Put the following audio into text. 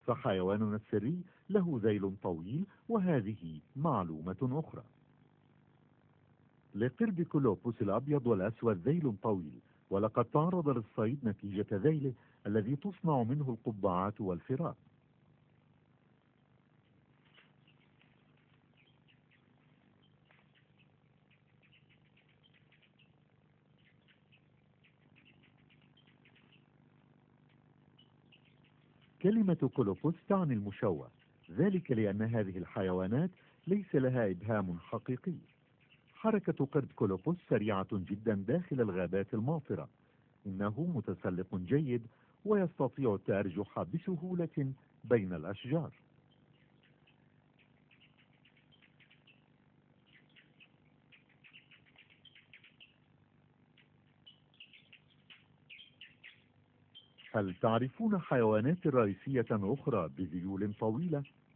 فحيواننا السري له ذيل طويل، وهذه معلومة أخرى. لقرد كولوبوس الأبيض والأسود ذيل طويل، ولقد تعرض للصيد نتيجة ذيله الذي تصنع منه القبعات والفراء. كلمة كولوبوس تعني المشوه، ذلك لأن هذه الحيوانات ليس لها إبهام حقيقي. حركة قرد كولوبوس سريعة جدا داخل الغابات الماطرة. إنه متسلق جيد ويستطيع التأرجح بسهولة بين الأشجار. هل تعرفون حيوانات رئيسية أخرى بذيول طويلة؟